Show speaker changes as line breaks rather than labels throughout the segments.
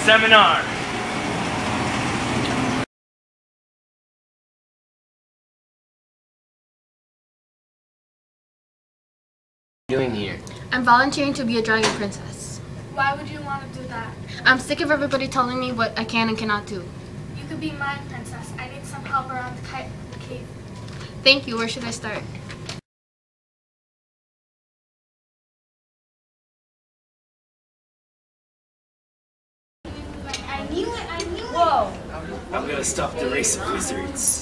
seminar.
Doing here?
I'm volunteering to be a dragon princess.
Why would you want to do that?
I'm sick of everybody telling me what I can and cannot do.
You could be my princess. I need some help around the cave.
Thank you. Where should I start?
I knew it. Whoa.
I'm gonna stop the race of wizards.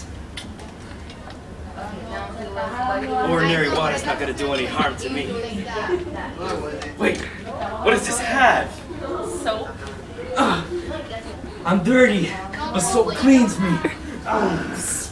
Ordinary water's not gonna do any harm to me. Wait, what does this have?
Soap.
I'm dirty, but soap cleans me.